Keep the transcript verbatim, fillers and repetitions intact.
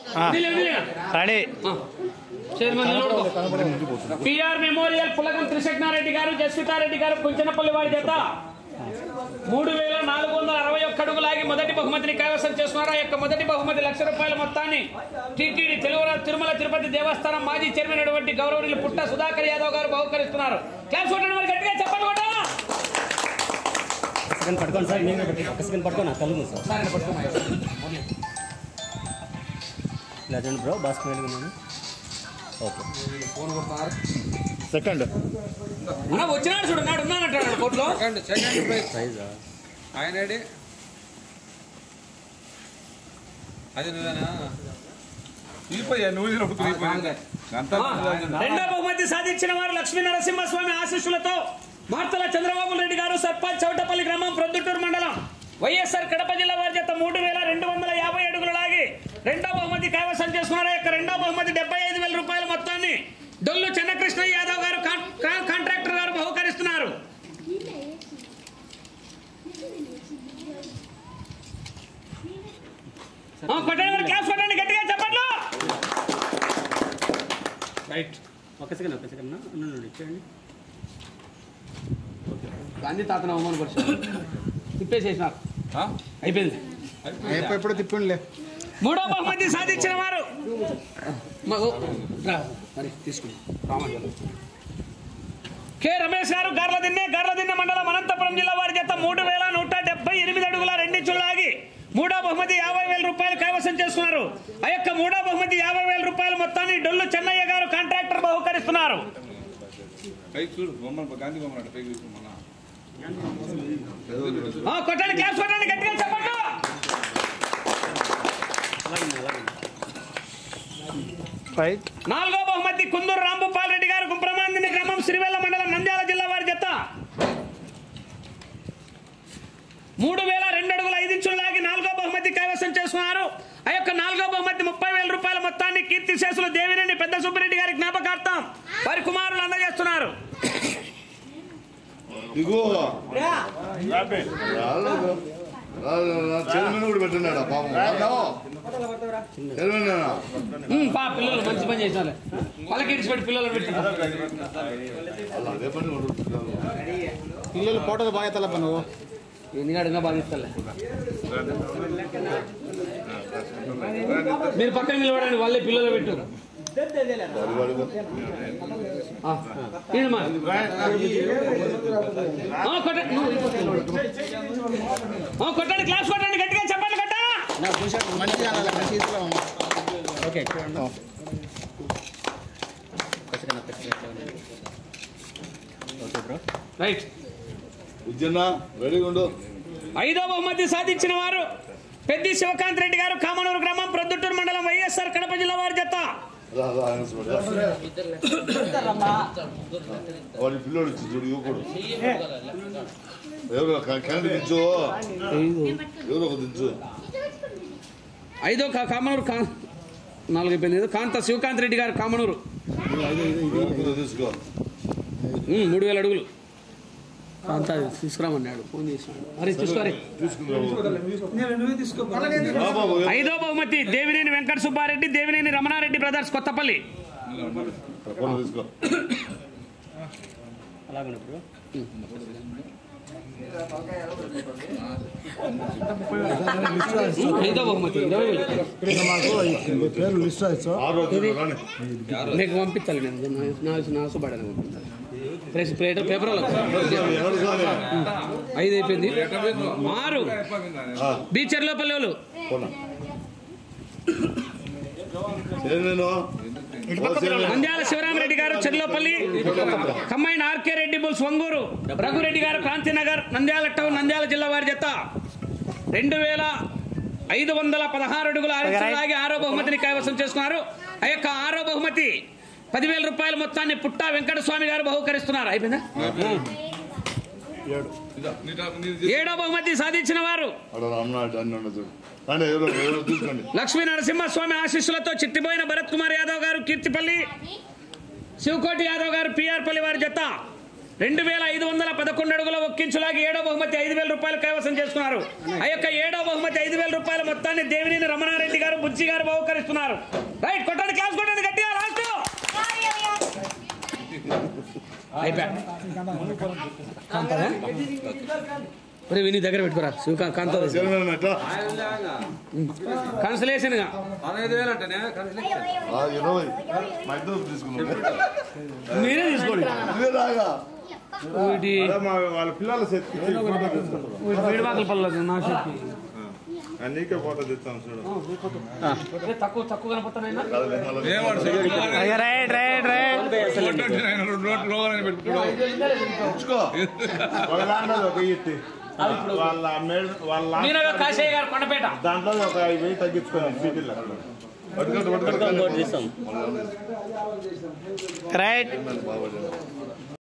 PR memorial పులగం త్రిశగ్నారెడ్డి గారు, జస్వితారెడ్డి గారు, కుంచనపల్లి వారి చేత మూడు వేల నాలుగు వందల అరవై ఒక్క అడుగులాగి మొదటి బహుమతిని కైవసం చేసుకున్నారు. ఆ యొక్క మొదటి బహుమతి లక్ష రూపాయల మొత్తాన్ని టీటీడీ తెలుగురాజు తిరుమల తిరుపతి దేవస్థానం మాజీ చైర్మన్ అయినటువంటి గౌరవనీయులు పుట్ట సుధాకర్ యాదవ్ గారు బహుకరిస్తున్నారు. క్లాస్ కొట్టండి మరి గట్టిగా చెప్పండి కూడా. పట్టుకోండి సార్, నేను ఒక సెకండ్ పట్టుకోండి కలుగు సార్ లేదండి బ్రో బాస్క్ వెళ్ళి ఓకే సెకండ్ వచ్చినాడు చూడన్నాడు ఉన్నానంటాడు కోర్టులో ప్రైజా ఆయన అది నువ్వేనా రెండో బహుమతి సాధించిన వారు లక్ష్మీ నరసింహస్వామి ఆశీస్సులతో మార్తల చంద్రబాబు రెడ్డి గారు, సర్పంచ్ చౌటపల్లి గ్రామం, ప్రొద్దుటూరు మండలం, వైఎస్ఆర్ కడప జిల్లా వారి చేత మూడు వేల రెండు వందల యాభై అడుగులు లాగి రెండో బహుమతి కైవసం చేసుకున్నారు. యొక్క రెండో బహుమతి డెబ్బై ఐదు వేల రూపాయల మొత్తాన్ని డొల్లు చెన్నకృష్ణ యాదవ్ గారు కాంట్రాక్టర్ గారు బహుకరిస్తున్నారు. కొట్టండి క్లాస్ కొట్టండి గట్టిగా చెప్పండి. రైట్ ఒక సెకండ్ ఒక సెకండ్ ఇచ్చేయండి. గాంధీ తాతను అవమాన పరిస్థితి తిప్పేసేసినారు, అయిపోయింది. ఎప్పుడు తిప్పండిలే. మూడో బహుమతి సాధించిన వారు కె రమేష్ గారు, గార్లదిన్నె గార్లదిన్నె మండలం, అనంతపురం జిల్లా వారి చేత మూడు వేల నూట డెబ్బై ఎనిమిది అడుగుల రెండించులు లాగి మూడో బహుమతి యాభై వేల రూపాయలు కైవసం చేసుకున్నారు. ఆ యొక్క మూడో బహుమతి యాభై వేల రూపాయల మొత్తాన్ని డొల్లు చెన్నయ్య గారు కాంట్రాక్టర్ బహుకరిస్తున్నారు. కొట్టండి క్లాస్ కొట్టండి గట్టిగా చెప్పండి. నాలుగో బహుమతి కుందూరు రాంభూపాల్ రెడ్డి గారు, గుంప్రమాందిని గ్రామం, సిరివెల్ల మండలం, నంద్యాల జిల్లా వారి జత మూడు వేల రెండు అడుగుల ఐదు ఇంచులు లాగి నాలుగో బహుమతి కైవసం చేసుకున్నారు. ఆ యొక్క నాలుగో బహుమతి ముప్పై వేల రూపాయల మొత్తాన్ని కీర్తిశేషులు దేవినేని పెద్ద సుబ్బిరెడ్డి గారి జ్ఞాపకార్థం వారి కుమారులు అందజేస్తున్నారు. పిల్లలు మంచి పని చేసినారు, వాళ్ళకి ఇడిచిపెట్టి పిల్లలు పెట్టిన పిల్లలు ఫోటోలు బాగా తలప నువ్వు ఎందుకంటే బాగా ఇస్తా. మీరు పక్కన నిలబడండి, వాళ్ళే పిల్లలు పెట్టారు. కొట్టండి క్లాస్ కొట్టండి గట్టిగా చెప్పండి. కట్ట ఓకే రైట్. ఐదో బహుమతి సాధించిన వారు పెద్ది శివకాంత్ రెడ్డి గారు, కామనూరు గ్రామం, ప్రొద్దుటూరు మండలం, వైఎస్ఆర్ కడప జిల్లా వారి జత పిల్లోడు చూడు యువకుడు ఎవరు క్యాండి దించు ఎవరు ఒక దించు. ఐదో కామనూరు నాలుగు అయిపోయింది. కాంత శివకాంత్ రెడ్డి గారు, కామనూరు, తీసుకో మూడు వేల అడుగులు. కాంత తీసుకురామన్నాడు, ఫోన్ చేసినాడు. అరే చూసుకోరే. ఐదో బహుమతి దేవినేని వెంకట సుబ్బారెడ్డి, దేవినేని రమణారెడ్డి బ్రదర్స్, కొత్తపల్లి. ఐదో బహుమతి ఇరవై వేలు మీకు పంపించాలి. నేను నా సుబ్బారెడ్డి పంపించాలి. ప్రెస్ ప్లేట్ పేపర్ ఐదు అయిపోయింది. ఆరు బి చెర్లోపల్లి వాళ్ళు, నంద్యాల శివరామరెడ్డి గారు, చెర్లోపల్లి, కమ్మైన్ ఆర్కే రెడ్డి బుల్స్, వంగూరు రఘురెడ్డి గారు, క్రాంతినగర్, నంద్యాల టౌన్, నంద్యాల జిల్లా వారి జత రెండు వేల ఐదు వందల పదహారు అడుగుల ఆగి ఆరో బహుమతిని కైవసం చేసుకున్నారు. ఆ యొక్క ఆరో బహుమతి పదివేల రూపాయల మొత్తాన్ని పుట్టా వెంకటస్వామి గారు బహుకరిస్తున్నారు. అయిపోయిందా? ఏడో బహుమతి సాధించిన వారు లక్ష్మీ నరసింహస్వామి ఆశీస్సులతో చిట్టిపోయిన భరత్ కుమార్ యాదవ్ గారు, కీర్తిపల్లి, శివకోటి యాదవ్ గారు, పిఆర్ పల్లి వారి జత రెండు వేల ఐదు వందల పదకొండు అడుగుల ఒక్కించులాగి ఏడో బహుమతి ఐదు వేల రూపాయలు కైవసం చేసుకున్నారు. ఆ యొక్క ఏడో బహుమతి ఐదు వేల రూపాయల మొత్తాన్ని దేవినేని రమణారెడ్డి గారు బుజ్జి గారు బహుకరిస్తున్నారు. రైట్, కొట్టండి, క్లాస్ కొట్టండి గట్టిగా. లాస్ట్ అయిపోయా విని దగ్గర పెట్టుకోరా శివకాంత్ కాంతో కన్సలేషన్ గా పదహైదు వేలు అంటేనే ఇరవై మా ఇద్దరు తీసుకున్నాం. మీరే తీసుకోండి. వీటి వాళ్ళ పిల్లల వీడివాకల పల్లె నా చెప్పి నీకే ఫోటో తెస్తాను చూడు. తక్కువ తక్కువ కనపడుతున్నాయినా. కాశయ్య గారు కొండపేట దాంట్లో ఒక వెయ్యి తగ్గించుకోండి సిటీలో. రైట్.